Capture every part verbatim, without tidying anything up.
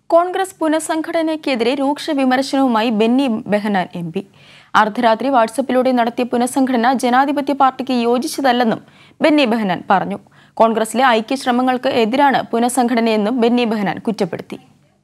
കോൺഗ്രസ് പുനഃസംഘടനയ്ക്കെതിരെ രൂക്ഷ വിമർശനവുമായി Benny Behanan M P. അർദ്ധരാത്രി വാട്സപ്പിലൂടെ നടത്തിയ പുനഃസംഘടന ജനാധിപത്യ പാർട്ടിക്ക് യോജിച്ചതല്ലെന്നും ബെന്നി ബെഹനാൻ പറഞ്ഞു. കോൺഗ്രസിലെ ഐക്യശ്രമങ്ങൾക്ക് എതിരാണ് പുനഃസംഘടനയെന്നും ബെന്നി ബെഹനാൻ കുറ്റപ്പെടുത്തി.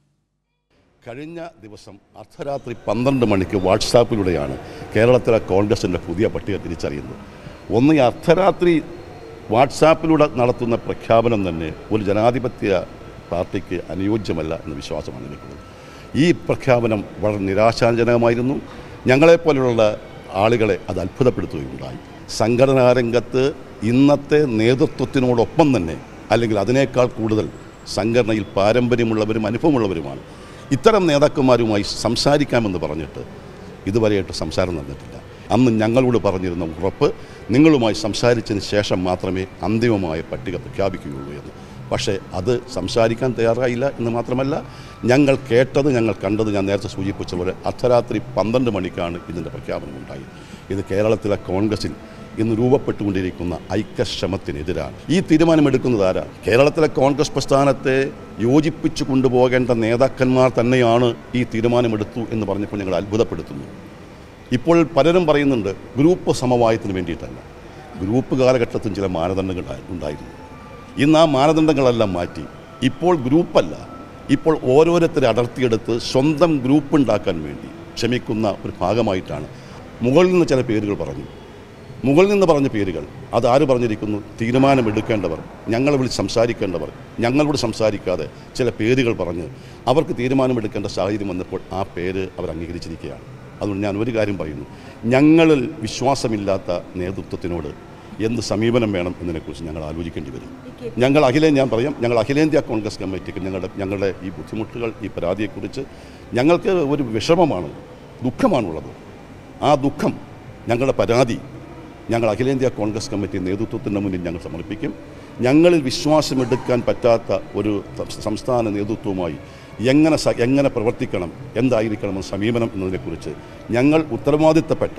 കഴിഞ്ഞ ദിവസം അർദ്ധരാത്രി പന്ത്രണ്ട് മണിക്ക് വാട്സാപ്പിലൂടെയാണ് കേരളത്തിലെ കോൺഗ്രസിൻ്റെ പുതിയ പട്ടിക തിരിച്ചറിയുന്നത്. ഒന്ന്, ഈ അർദ്ധരാത്രി വാട്സാപ്പിലൂടെ നടത്തുന്ന പ്രഖ്യാപനം തന്നെ ഒരു ജനാധിപത്യ പാർട്ടിക്ക് അനുയോജ്യമല്ല എന്ന വിശ്വാസമാണ് എനിക്കുള്ളത്. ഈ പ്രഖ്യാപനം വളരെ നിരാശാജനകമായിരുന്നു. ഞങ്ങളെപ്പോലുള്ള ആളുകളെ അത് അത്ഭുതപ്പെടുത്തുകയുണ്ടായി. സംഘടനാ രംഗത്ത് ഇന്നത്തെ നേതൃത്വത്തിനോടൊപ്പം തന്നെ, അല്ലെങ്കിൽ അതിനേക്കാൾ കൂടുതൽ സംഘടനയിൽ പാരമ്പര്യമുള്ളവരും അനുഭവമുള്ളവരുമാണ്. ഇത്തരം നേതാക്കന്മാരുമായി സംസാരിക്കാമെന്ന് പറഞ്ഞിട്ട് ഇതുവരെയായിട്ട് സംസാരം നടന്നിട്ടില്ല. അന്ന് ഞങ്ങളോട് പറഞ്ഞിരുന്ന ഉറപ്പ്, നിങ്ങളുമായി സംസാരിച്ചതിന് ശേഷം മാത്രമേ അന്തിമമായ പട്ടിക പ്രഖ്യാപിക്കുകയുള്ളൂ എന്ന്. പക്ഷേ അത് സംസാരിക്കാൻ തയ്യാറായില്ല എന്ന് മാത്രമല്ല, ഞങ്ങൾ കേട്ടത്, ഞങ്ങൾ കണ്ടത് ഞാൻ നേരത്തെ സൂചിപ്പിച്ച പോലെ അർദ്ധരാത്രി പന്ത്രണ്ട് മണിക്കാണ് ഇതിൻ്റെ പ്രഖ്യാപനം ഉണ്ടായത്. ഇത് കേരളത്തിലെ കോൺഗ്രസിൽ ഇന്ന് രൂപപ്പെട്ടുകൊണ്ടിരിക്കുന്ന ഐക്യശ്രമത്തിനെതിരാണ്. ഈ തീരുമാനമെടുക്കുന്നത് ആരാ? കേരളത്തിലെ കോൺഗ്രസ് പ്രസ്ഥാനത്തെ യോജിപ്പിച്ചു കൊണ്ടുപോകേണ്ട നേതാക്കന്മാർ തന്നെയാണ് ഈ തീരുമാനമെടുത്തു എന്ന് പറഞ്ഞപ്പോൾ ഞങ്ങൾ അത്ഭുതപ്പെടുത്തുന്നു. ഇപ്പോൾ പലരും പറയുന്നുണ്ട് ഗ്രൂപ്പ് സമവായത്തിന് വേണ്ടിയിട്ടല്ല. ഗ്രൂപ്പ് കാലഘട്ടത്തിൽ ചില മാനദണ്ഡങ്ങൾ ഉണ്ടായിരുന്നു. ഇന്ന് ആ മാനദണ്ഡങ്ങളെല്ലാം മാറ്റി ഇപ്പോൾ ഗ്രൂപ്പല്ല, ഇപ്പോൾ ഓരോരുത്തരെ അടർത്തിയെടുത്ത് സ്വന്തം ഗ്രൂപ്പ് ഉണ്ടാക്കാൻ വേണ്ടി ശ്രമിക്കുന്ന ഒരു ഭാഗമായിട്ടാണ്. മുകളിൽ നിന്ന് ചില പേരുകൾ പറഞ്ഞു. മുകളിൽ നിന്ന് പറഞ്ഞ പേരുകൾ അത് ആര് പറഞ്ഞിരിക്കുന്നു? തീരുമാനമെടുക്കേണ്ടവർ, ഞങ്ങളെ വിളിച്ച് സംസാരിക്കേണ്ടവർ ഞങ്ങളോട് സംസാരിക്കാതെ ചില പേരുകൾ പറഞ്ഞ് അവർക്ക് തീരുമാനമെടുക്കേണ്ട സാഹചര്യം വന്നപ്പോൾ ആ പേര് അവർ അംഗീകരിച്ചിരിക്കുകയാണ്. അതുകൊണ്ട് ഞാൻ ഒരു കാര്യം പറയുന്നു, ഞങ്ങളിൽ വിശ്വാസമില്ലാത്ത നേതൃത്വത്തിനോട് എന്ത് സമീപനം വേണം എന്നതിനെക്കുറിച്ച് ഞങ്ങൾ ആലോചിക്കേണ്ടി വരും. ഞങ്ങൾ അഖിലേ ഞാൻ പറയാം ഞങ്ങൾ അഖിലേന്ത്യാ കോൺഗ്രസ് കമ്മിറ്റിക്ക് ഞങ്ങളുടെ ഞങ്ങളുടെ ഈ ബുദ്ധിമുട്ടുകൾ, ഈ പരാതിയെക്കുറിച്ച് ഞങ്ങൾക്ക് ഒരു വിഷമമാണ്, ദുഃഖമാണുള്ളത്. ആ ദുഃഖം, ഞങ്ങളുടെ പരാതി ഞങ്ങൾ അഖിലേന്ത്യാ കോൺഗ്രസ് കമ്മിറ്റി നേതൃത്വത്തിൻ്റെ മുന്നിൽ ഞങ്ങൾ സമർപ്പിക്കും. ഞങ്ങളിൽ വിശ്വാസമെടുക്കാൻ പറ്റാത്ത ഒരു സംസ്ഥാന നേതൃത്വവുമായി എങ്ങനെ എങ്ങനെ പ്രവർത്തിക്കണം, എന്തായിരിക്കണമെന്ന് സമീപനം എന്നതിനെക്കുറിച്ച് ഞങ്ങൾ ഉത്തരവാദിത്തപ്പെട്ട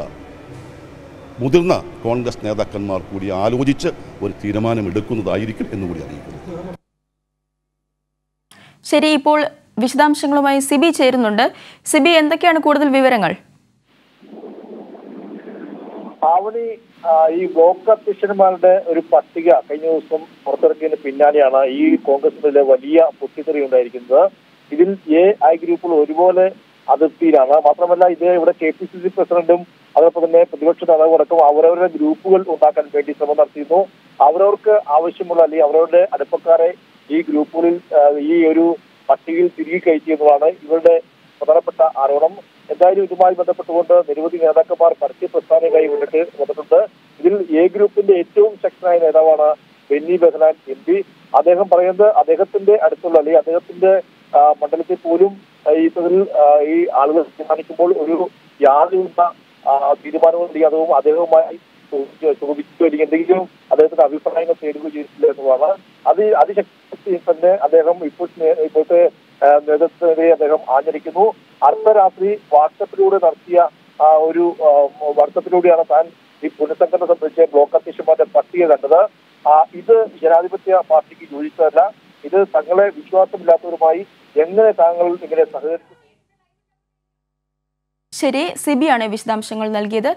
മുതിർന്ന കോൺഗ്രസ് നേതാക്കന്മാർ കൂടി ആലോചിച്ച് ഒരു തീരുമാനമെടുക്കുന്നതായിരിക്കും എന്നുകൂടി അറിയിക്കുന്നു. ശരി, ഇപ്പോൾ വിശദാംശങ്ങളുമായി സിബി ചേരുന്നുണ്ട്. സിബി, എന്തൊക്കെയാണ് കൂടുതൽ വിവരങ്ങൾ? ആവണി, ഈ ബ്ലോക്ക് അധ്യക്ഷന്മാരുടെ ഒരു പട്ടിക കഴിഞ്ഞ ദിവസം പുറത്തിറക്കിയതിന് പിന്നാലെയാണ് ഈ കോൺഗ്രസിലെ വലിയ പൊട്ടിത്തെറി ഉണ്ടായിരിക്കുന്നത്. ഇതിൽ എ ഐ ഗ്രൂപ്പുകൾ ഒരുപോലെ അതിർത്തിയിലാണ്. മാത്രമല്ല, ഇത് ഇവിടെ കെ പി സി സി പ്രസിഡന്റും അതോടൊപ്പം തന്നെ പ്രതിപക്ഷ നേതാവും അടക്കം അവരവരുടെ ഗ്രൂപ്പുകൾ ഉണ്ടാക്കാൻ വേണ്ടി ശ്രമം നടത്തിയിരുന്നു. അവരവർക്ക് ആവശ്യമുള്ള അല്ലെങ്കിൽ അവരവരുടെ അടുപ്പക്കാരെ ഈ ഗ്രൂപ്പുകളിൽ ഈ ഒരു പട്ടികയിൽ തിരികെ കയറ്റിയെന്നതാണ് ഇവരുടെ പ്രധാനപ്പെട്ട ആരോപണം. എന്തായാലും ഇതുമായി ബന്ധപ്പെട്ടുകൊണ്ട് നിരവധി നേതാക്കന്മാർ പരസ്യ പ്രസ്താവനയുമായി മുന്നിട്ട് വന്നിട്ടുണ്ട്. ഇതിൽ എ ഗ്രൂപ്പിന്റെ ഏറ്റവും ശക്തനായ നേതാവാണ് ബെന്നി ബെഹനാൻ എം പി. അദ്ദേഹം പറയുന്നത് അദ്ദേഹത്തിന്റെ അടുത്തുള്ള അല്ലെങ്കിൽ അദ്ദേഹത്തിന്റെ മണ്ഡലത്തിൽ പോലും ഈ ഈ ആളുകൾ തീരുമാനിക്കുമ്പോൾ ഒരു യാതൊരു തീരുമാനവും അതും അദ്ദേഹവുമായി ചോദിക്കുകയോ അല്ലെങ്കിൽ എന്തെങ്കിലും അദ്ദേഹത്തിന്റെ അഭിപ്രായങ്ങൾ തേടുകയോ ചെയ്തിട്ടില്ല എന്നുള്ളതാണ്. അത് അതിശക്തി തന്നെ അദ്ദേഹം ഇപ്പോൾ ഇപ്പോഴത്തെ നേതൃത്വത്തെ അദ്ദേഹം ആചരിക്കുന്നു. അർദ്ധരാത്രി വാട്സപ്പിലൂടെ നടത്തിയ ഒരു വാട്സപ്പിലൂടെയാണ് താൻ ഈ പുനഃസംഘടന സംബന്ധിച്ച് ബ്ലോക്ക് അധ്യക്ഷന്മാരുടെ പട്ടിക കണ്ടത്. ഇത് ജനാധിപത്യ പാർട്ടിക്ക് യോജിച്ചതല്ല. ഇത് തങ്ങളെ വിശ്വാസമില്ലാത്തവരുമായി എങ്ങനെ താങ്കൾ ഇങ്ങനെ സഹകരിച്ചു? ശരി, സിബിയാണ് വിശദാംശങ്ങൾ നൽകിയത്.